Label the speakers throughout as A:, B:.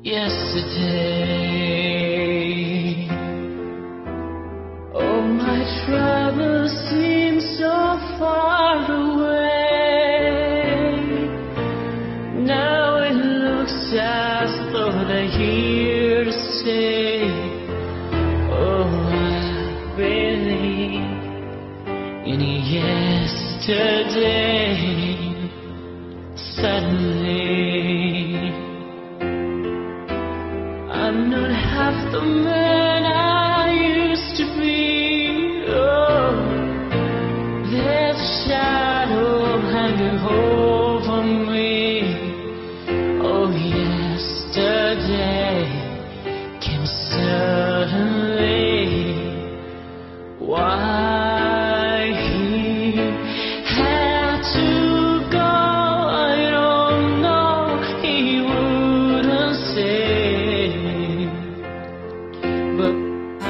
A: yesterday. Oh, my troubles seem so far away. Now it looks as though they're here to stay. Oh, I believe in yesterday. Suddenly I'm not half the man I used to be. Oh, there's a shadow hanging over me. Oh, yesterday came suddenly. Why he had to go, I don't know. He wouldn't say, but I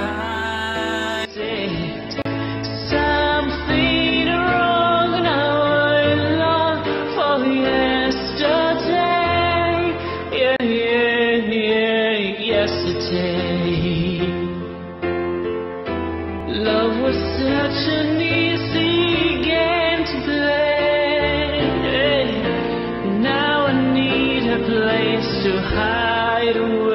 A: said something wrong. Now I long for yesterday. Yeah, yeah, yeah, yesterday. Love was such an easy game to play. Now I need a place to hide away.